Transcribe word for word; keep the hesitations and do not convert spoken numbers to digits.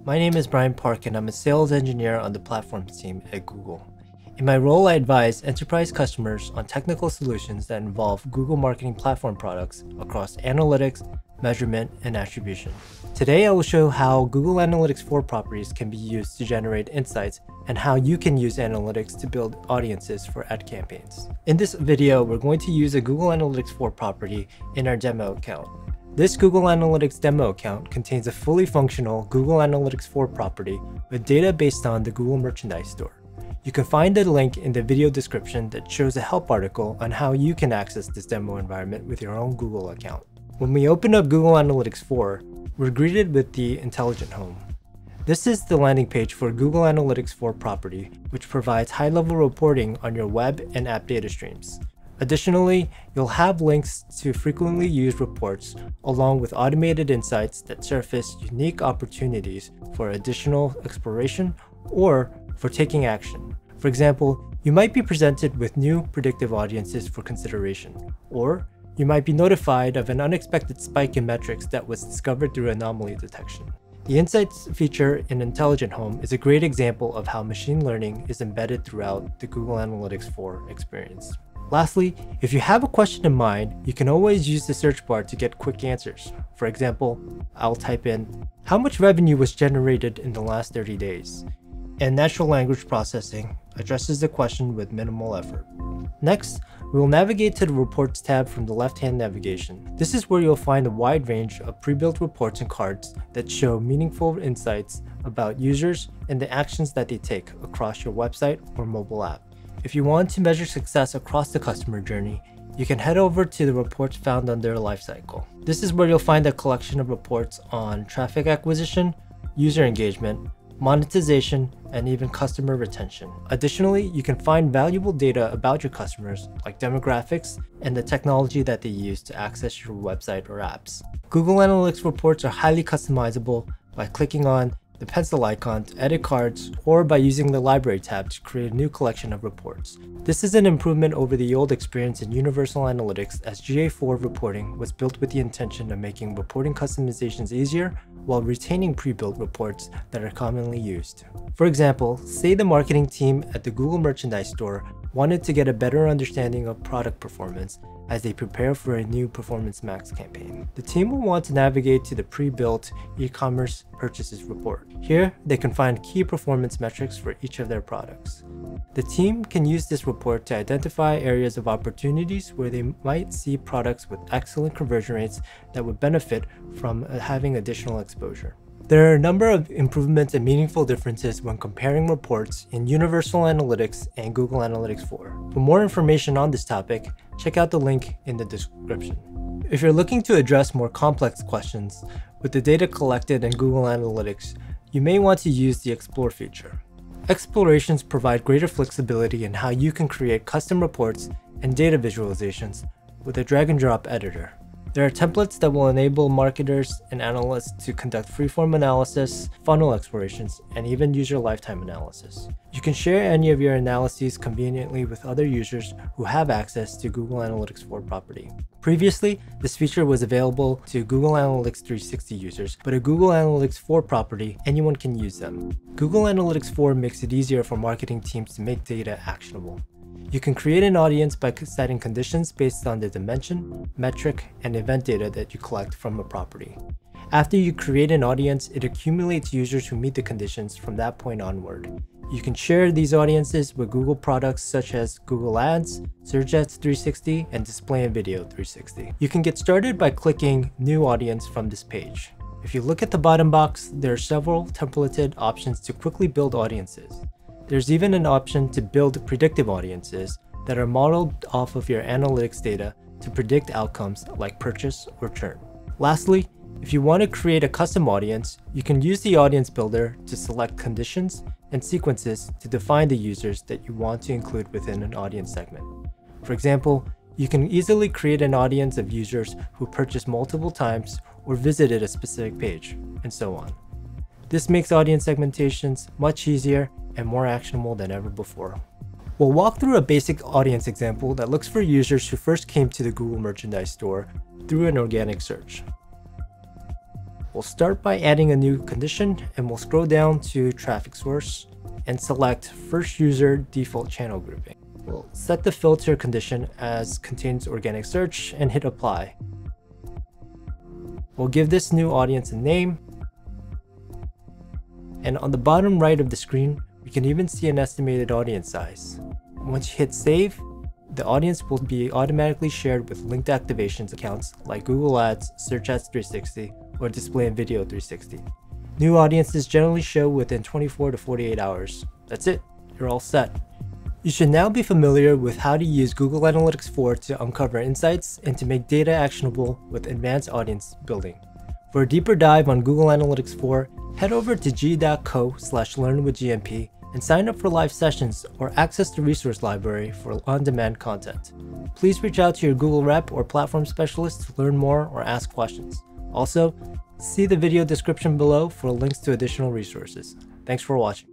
My name is Brian Park and I'm a sales engineer on the platforms team at Google. In my role, I advise enterprise customers on technical solutions that involve Google Marketing Platform products across analytics, measurement, and attribution. Today, I will show how Google Analytics four properties can be used to generate insights and how you can use analytics to build audiences for ad campaigns. In this video, we're going to use a Google Analytics four property in our demo account. This Google Analytics demo account contains a fully functional Google Analytics four property with data based on the Google Merchandise Store. You can find a link in the video description that shows a help article on how you can access this demo environment with your own Google account. When we open up Google Analytics four, we're greeted with the Intelligent Home. This is the landing page for Google Analytics four property, which provides high-level reporting on your web and app data streams. Additionally, you'll have links to frequently used reports along with automated insights that surface unique opportunities for additional exploration or for taking action. For example, you might be presented with new predictive audiences for consideration, or you might be notified of an unexpected spike in metrics that was discovered through anomaly detection. The Insights feature in Intelligent Home is a great example of how machine learning is embedded throughout the Google Analytics four experience. Lastly, if you have a question in mind, you can always use the search bar to get quick answers. For example, I'll type in, how much revenue was generated in the last thirty days? And natural language processing addresses the question with minimal effort. Next, we will navigate to the Reports tab from the left-hand navigation. This is where you'll find a wide range of pre-built reports and cards that show meaningful insights about users and the actions that they take across your website or mobile app. If you want to measure success across the customer journey, you can head over to the reports found under Lifecycle. This is where you'll find a collection of reports on traffic acquisition, user engagement, monetization, and even customer retention. Additionally, you can find valuable data about your customers, like demographics and the technology that they use to access your website or apps. Google Analytics reports are highly customizable by clicking on the pencil icon to edit cards, or by using the Library tab to create a new collection of reports. This is an improvement over the old experience in Universal Analytics, as G A four reporting was built with the intention of making reporting customizations easier while retaining pre-built reports that are commonly used. For example, say the marketing team at the Google Merchandise Store wanted to get a better understanding of product performance as they prepare for a new Performance Max campaign. The team will want to navigate to the pre-built e-commerce purchases report. Here, they can find key performance metrics for each of their products. The team can use this report to identify areas of opportunities where they might see products with excellent conversion rates that would benefit from having additional exposure. There are a number of improvements and meaningful differences when comparing reports in Universal Analytics and Google Analytics four. For more information on this topic, check out the link in the description. If you're looking to address more complex questions with the data collected in Google Analytics, you may want to use the Explore feature. Explorations provide greater flexibility in how you can create custom reports and data visualizations with a drag-and-drop editor. There are templates that will enable marketers and analysts to conduct freeform analysis, funnel explorations, and even user lifetime analysis. You can share any of your analyses conveniently with other users who have access to Google Analytics four property. Previously, this feature was available to Google Analytics three sixty users, but a Google Analytics four property, anyone can use them. Google Analytics four makes it easier for marketing teams to make data actionable. You can create an audience by setting conditions based on the dimension, metric, and event data that you collect from a property. After you create an audience, it accumulates users who meet the conditions from that point onward. You can share these audiences with Google products such as Google Ads, Search Ads three sixty, and Display and Video three sixty. You can get started by clicking New Audience from this page. If you look at the bottom box, there are several templated options to quickly build audiences. There's even an option to build predictive audiences that are modeled off of your analytics data to predict outcomes like purchase or churn. Lastly, if you want to create a custom audience, you can use the Audience Builder to select conditions and sequences to define the users that you want to include within an audience segment. For example, you can easily create an audience of users who purchased multiple times or visited a specific page, and so on. This makes audience segmentations much easier and more actionable than ever before. We'll walk through a basic audience example that looks for users who first came to the Google Merchandise Store through an organic search. We'll start by adding a new condition, and we'll scroll down to traffic source and select first user default channel grouping. We'll set the filter condition as contains organic search and hit apply. We'll give this new audience a name. And on the bottom right of the screen, we can even see an estimated audience size. Once you hit save, the audience will be automatically shared with linked activations accounts like Google Ads, Search Ads three sixty, or Display and Video three sixty. New audiences generally show within twenty-four to forty-eight hours. That's it, you're all set. You should now be familiar with how to use Google Analytics four to uncover insights and to make data actionable with advanced audience building. For a deeper dive on Google Analytics four, head over to g dot co slash learn with G M P and sign up for live sessions or access the resource library for on-demand content. Please reach out to your Google rep or platform specialist to learn more or ask questions. Also, see the video description below for links to additional resources. Thanks for watching.